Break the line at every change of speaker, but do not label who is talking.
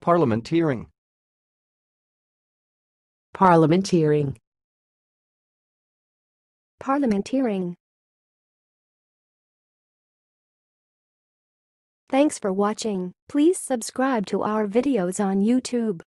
Parliamenteering.
Parliamenteering.
Parliamenteering. Thanks for watching. Please subscribe to our videos on YouTube.